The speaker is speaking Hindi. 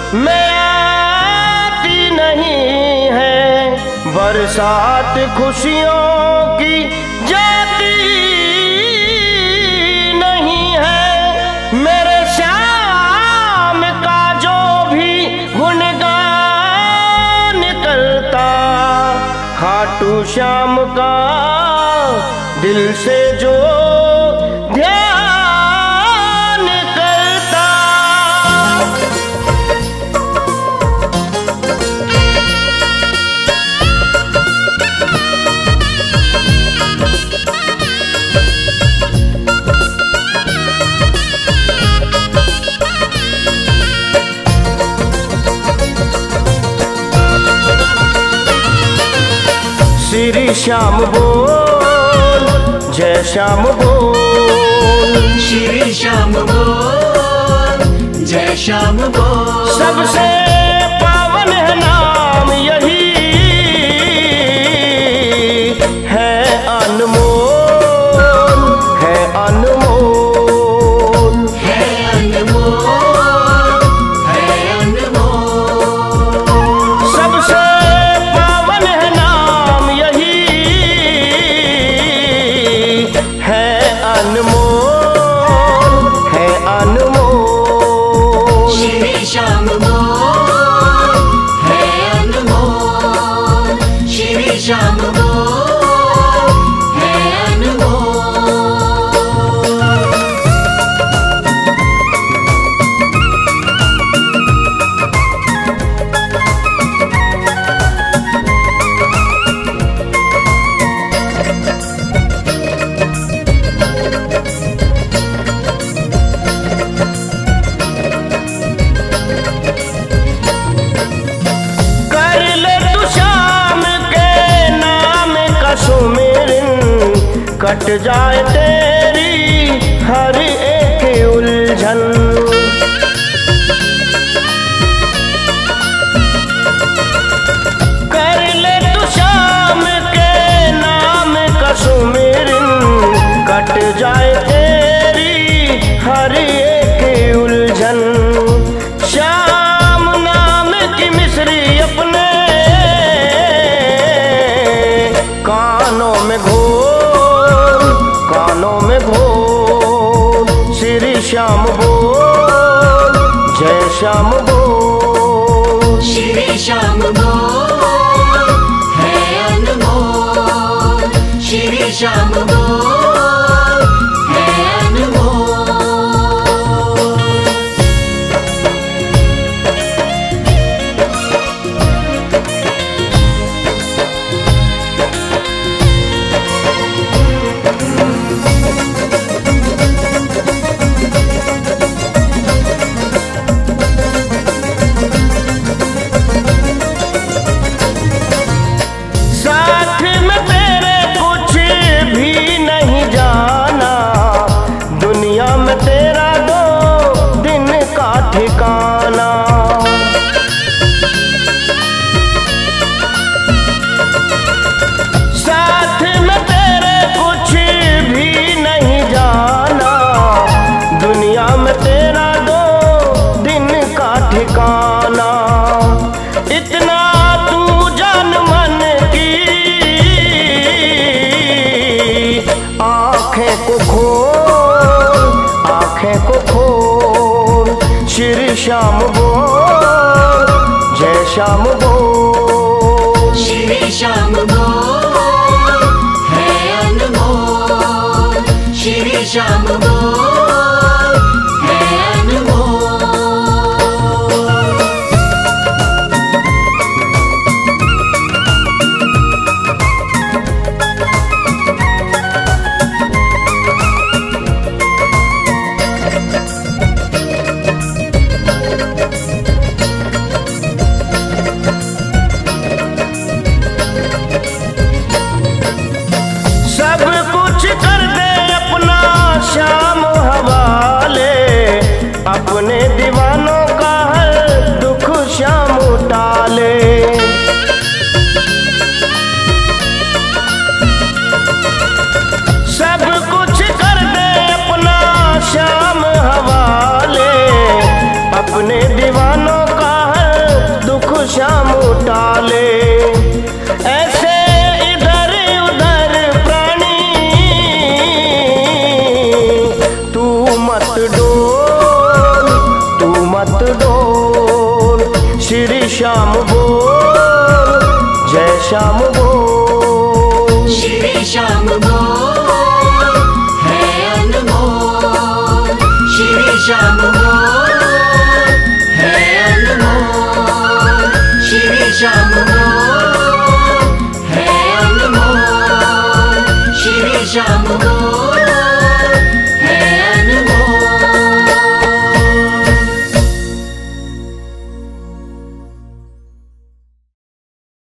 में आती नहीं है, बरसात खुशियों की जाती नहीं है। मेरे श्याम का जो भी गुणगान करता, खाटू श्याम का दिल से जो ध्यान करता। श्री श्याम बोल, जय श्याम बोल, श्री श्याम बोल, जय श्याम बोल। सबसे पावन है नाम यही, है अनमोल, है अनमोल, है अनमोल, है अनमोल। सबसे पावन है नाम यही, है अनमोल, है अनमोल। श्री श्याम बोल, है अनमोल, श्री श्याम बोल, है अनमोल। कर ले तू श्याम के नाम का सुमिरन, कट जाए तेरी हर एक उलझन। कर ले तू श्याम के नाम का सुमिरन, कट जाए तेरी हर एक उलझन। श्याम नाम की मिश्री अपने कानों में घोल, कानों में घोल। श्री श्याम बोल, जय श्याम बोल, श्री श्याम बोल, है अनमोल, श्री श्याम बोल, है अनमोल। साथ में तेरे कुछ भी नहीं जाना, दुनिया में तेरा दो दिन का ठिकाना। साथ में तेरे कुछ भी नहीं जाना, दुनिया में तेरा दो दिन का ठिकाना। इतना तू जान मन की आंखें को खोल, आंखें को खोल। श्री श्याम बोल, जय श्याम बोल, श्री श्याम बोल, है अनमोल, श्री श्याम बोल, है अनमोल। सब कुछ कर दे अपना श्याम हवाले, अपने दीवानों का हर दुख श्याम टाले। सब कुछ कर दे अपना श्याम हवाले, अपने दीवानों का श्याम बोल, जय श्याम बोल, श्री श्याम बोल।